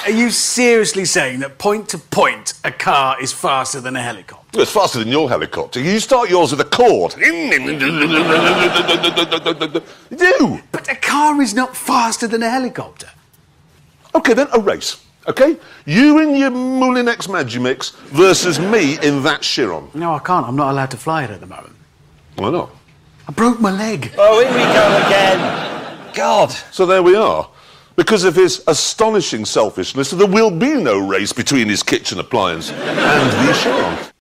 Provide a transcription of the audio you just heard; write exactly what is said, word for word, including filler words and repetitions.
Are you seriously saying that point to point a car is faster than a helicopter? Well, it's faster than your helicopter. You start yours with a cord. You do. But a car is not faster than a helicopter. OK, then, a race. OK? You in your Moulinex Magimix versus me in that Chiron. No, I can't. I'm not allowed to fly it at the moment. Why not? I broke my leg. Oh, here we go again. God. So there we are. Because of his astonishing selfishness, there will be no race between his kitchen appliance and the Chiron.